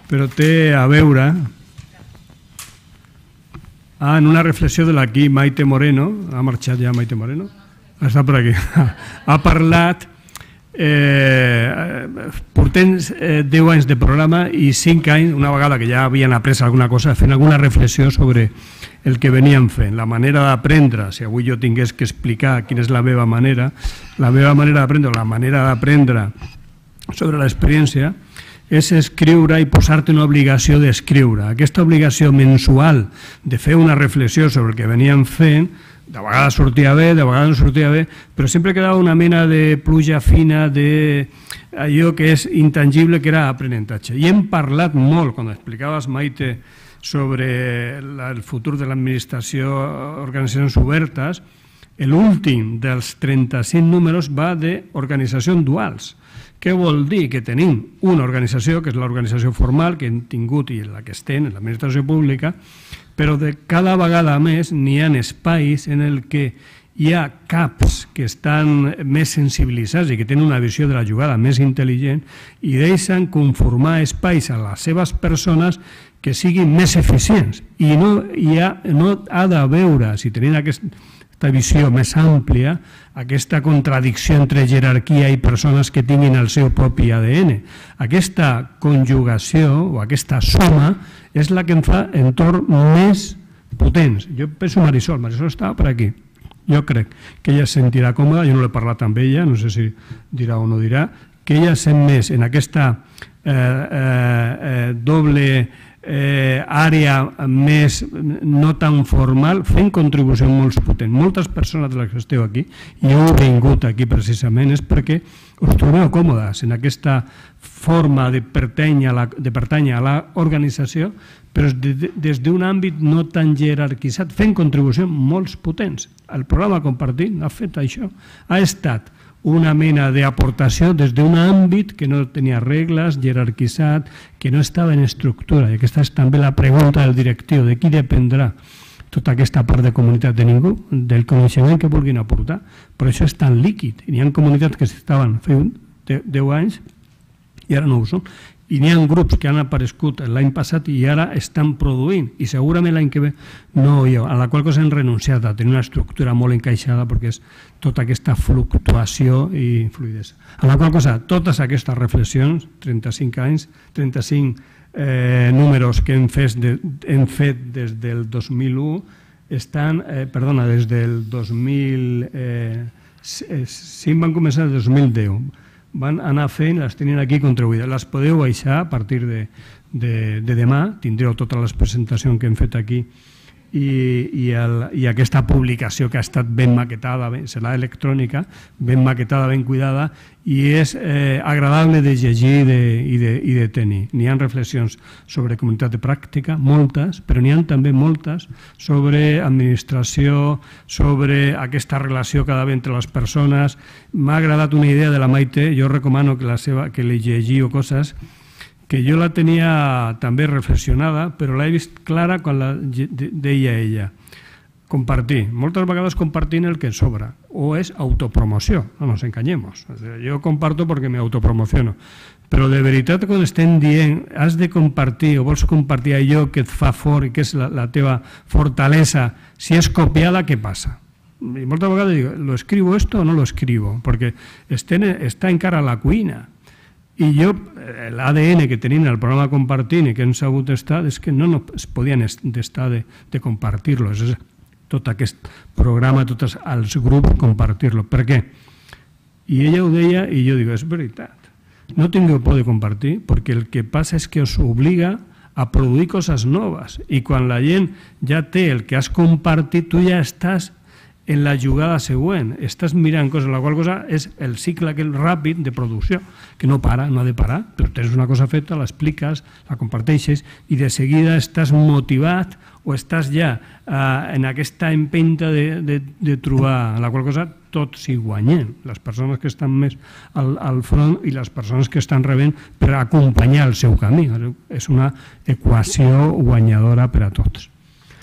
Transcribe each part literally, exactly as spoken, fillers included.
però té a veure ah, en una reflexió de l'aquí Maite Moreno, ha marxat ja Maite Moreno? Està per aquí. Ha parlat, eh, portem eh, deu anys de programa i cinc anys, una vegada que ja havien après alguna cosa, fent alguna reflexió sobre el que veníem fent, la manera d'aprendre. Si avui jo tingués que explicar quina és la meva manera, la meva manera d'aprendre, la manera d'aprendre sobre l'experiència, és escriure i posar-te una obligació d'escriure. Aquesta obligació mensual de fer una reflexió sobre el que veníem fent, de vegades sortia bé, de vegades no sortia bé, però sempre quedava una mena de pluja fina d'allò que és intangible, que era aprenentatge. I hem parlat molt, quan explicaves, Maite, sobre el futur de l'administració, organitzacions obertes, l'últim dels trenta-cinc números va d'organitzacions duals. Què vol dir? Que tenim una organització, que és l'organització formal, que hem tingut i la que estem, l'administració pública, però de cada vegada més n'hi ha espais en el que hi ha caps que estan més sensibilitzats i que tenen una visió de la jugada més intel·ligent i deixen conformar espais a les seves persones que siguin més eficients. I no, hi ha, no ha de veure, si tenim aquesta visió més àmplia, aquesta contradicció entre jerarquia i persones que tinguin el seu propi A D N. Aquesta conjugació o aquesta suma és la que em fa entorns més potents. Jo penso Marisol, Marisol estava per aquí. Jo crec que ella es sentirà còmoda, jo no l'he parlat amb ella, no sé si dirà o no dirà, que ella sent més en aquesta eh, eh, doble eh, àrea més no tan formal, fent contribució molt potent. Moltes persones de les que esteu aquí, i heu vingut aquí precisament, és perquè us trobeu còmodes en aquesta forma de pertànyer a la, de pertànyer a l'organització, però des d'un àmbit no tan jerarquitzat, fent contribucions molt potents. El programa Compartint ha fet això, ha estat una mena d'aportació des d'un àmbit que no tenia regles, jerarquitzat, que no estava en estructura. I aquesta és també la pregunta del directiu, de qui dependrà tota aquesta part de comunitat de ningú, del coneixement que vulguin aportar. Però això és tan líquid. I n'hi ha comunitats que estaven fent deu anys i ara no ho són. I n'hi ha grups que han aparegut l'any passat i ara estan produint, i segurament l'any que ve no hi ha, a la qual cosa han renunciat a tenir una estructura molt encaixada perquè és tota aquesta fluctuació i fluidesa. A la qual cosa, totes aquestes reflexions, trenta-cinc anys, trenta-cinc eh, números que hem fet, de, hem fet des del dos mil u, estan, eh, perdona, des del dos mil cinc van començar el dos mil deu, van anar fent, les tenien aquí contribuïdes. Les podeu baixar a partir de, de, de demà, tindreu totes les presentacions que hem fet aquí i, i, el, i aquesta publicació que ha estat ben maquetada, ben, serà electrònica, ben maquetada, ben cuidada i és eh, agradable de llegir de, i, de, i de tenir. N'hi ha reflexions sobre comunitat de pràctica, moltes, però n'hi ha també moltes sobre administració, sobre aquesta relació cada vegada entre les persones. M'ha agradat una idea de la Maite, jo recomano que, la seva, que li llegiu coses que jo la tenia també reflexionada, però l'he vist clara quan la deia ella. Compartir. Moltes vegades compartint el que sobra. O és autopromoció. No nos engañemos. Jo comparto perquè me autopromociono. Però de veritat, quan estem dient has de compartir o vols compartir allò que et fa fort i que és la, la teva fortalesa, si és copiada, què passa? I moltes vegades dic, ¿lo escribo esto o no lo escribo? Perquè està encara a la cuina. I jo, l'A D N que tenim en el programa Compartint i que hem sabut estar, és que no, no es podien estar de, de compartir-lo. És tot aquest programa, tots els grups, compartir-lo. Per què? I ella ho deia i jo dic, és veritat. No tingueu por de compartir, perquè el que passa és que us obliga a produir coses noves. I quan la gent ja té el que has compartit, tu ja estàs en la jugada següent, estàs mirant coses, la qual cosa és el cicle aquell ràpid de producció, que no para, no ha de parar, però tens una cosa feta, l'expliques, la comparteixes i de seguida estàs motivat o estàs ja eh, en aquesta empenta de, de, de trobar, la qual cosa tots hi guanyem, les persones que estan més al, al front i les persones que estan rebent per acompanyar el seu camí. És una equació guanyadora per a tots.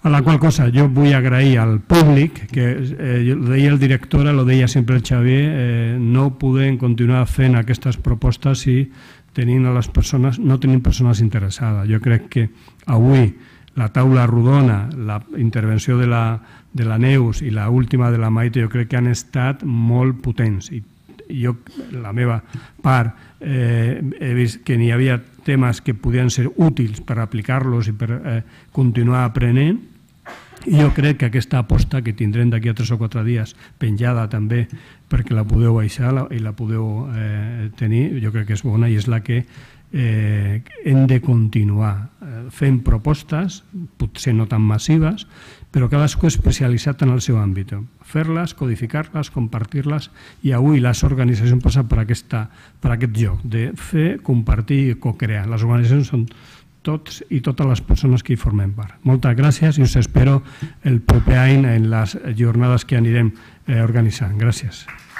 A la qual cosa jo vull agrair al públic, que eh, ho deia el director, ho deia sempre el Xavier, eh, no podem continuar fent aquestes propostes si tenim a les persones, no tenim persones interessades. Jo crec que avui la taula rodona, la intervenció de la, de la Neus i l'última de la Maite, jo crec que han estat molt potents. I jo, la meva part, eh, he vist que n'hi havia temes que podien ser útils per aplicar-los i per eh, continuar aprenent. I jo crec que aquesta aposta que tindrem d'aquí a tres o quatre dies penjada també perquè la podeu baixar i la podeu eh, tenir, jo crec que és bona i és la que eh, hem de continuar eh, fent propostes, potser no tan massives, però cadascú especialitzat en el seu àmbit. Fer-les, codificar-les, compartir-les, i avui les organitzacions passen per, aquesta, per aquest joc de fer, compartir i co-crear. Les organitzacions són tots i totes les persones que hi formem part. Moltes gràcies i us espero el proper any en les jornades que anirem organitzant. Gràcies.